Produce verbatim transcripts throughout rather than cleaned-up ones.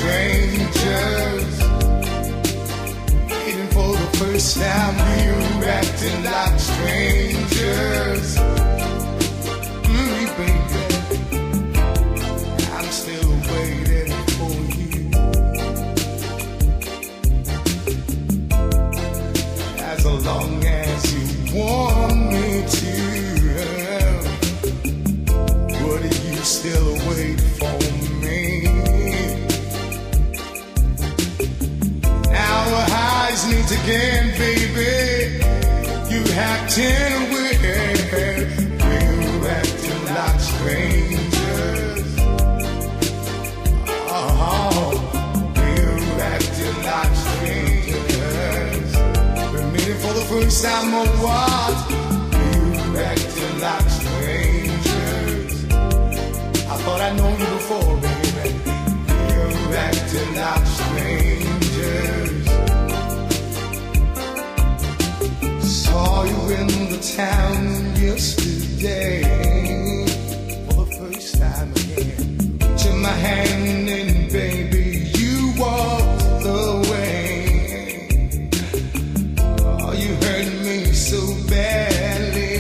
strangers. Waiting for the first time we were acting like strangers. Mm, baby, I'm still waiting for you. As long as you want me to, would you still wait for me? Now our eyes meet again, baby. You acting weird, we're acting like strangers. Oh, we're acting like strangers. We're meeting for the first time or what? We're acting like strangers. I thought I know you before, baby. We're acting like strangers. Saw you in the town yesterday for the first time again. Took my hand and baby, you walked away. Oh, you hurt me so badly.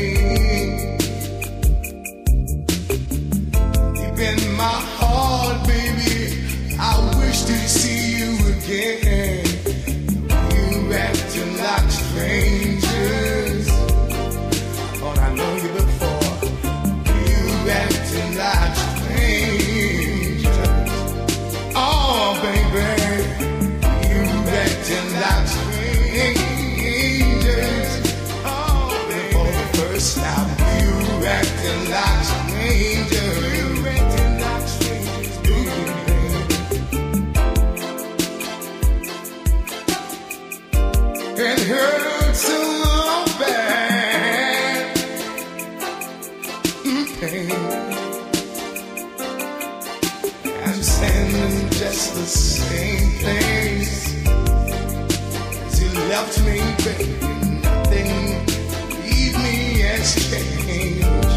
Deep in my heart, baby, I wish to see you again. You acting like strangers. Thought I know you before. You acting like strangers. Oh, baby, you acting like strangers. Oh, baby, for the first time, you acting like strangers. You acting like strangers, do you, baby? It hurts so bad, mm, pain. I'm standing just the same place as you left me, baby. Nothing, leave me as changed.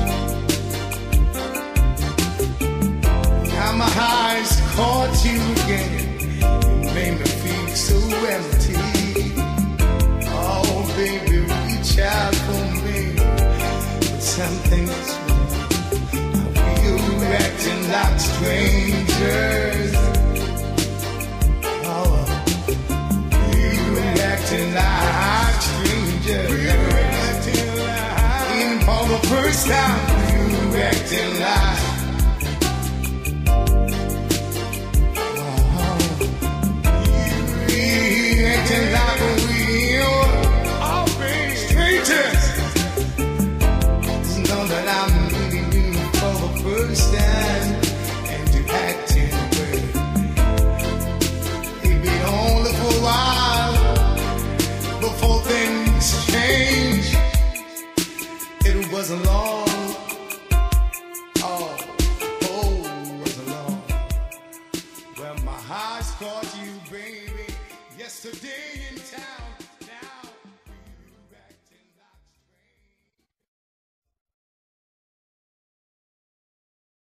Now my eyes caught you again. It made me feel so empty. Oh, baby, reach out for me. But something's wrong. We're acting like strangers. Oh, we're acting like strangers. We're acting like, even for the first time, we're acting like. Oh, we're acting like we are strangers. Just know that I'm meeting you for the first time, and you acting weird. Maybe only for a while before things change. It wasn't long. Oh, oh, it wasn't long. Well, my eyes caught you, baby, yesterday in town.